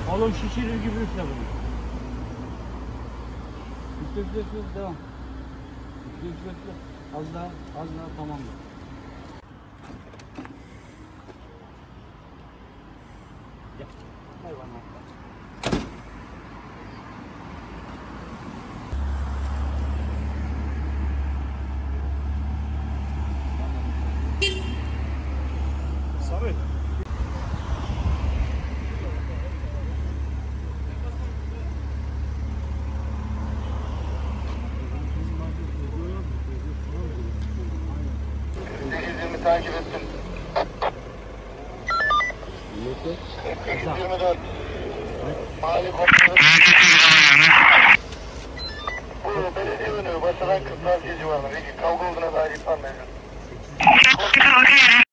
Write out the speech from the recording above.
Oğlum şişirir gibi üfle bunu. Üfle devam. Üfle. Az daha tamamdır. Gel. Hayvanlar. Samet. Takip ettim. 824 Mali Komisyonu Bu belediye önü basaran kızlar gezi var. Peki kavga olduğuna dair ihbar mevcut.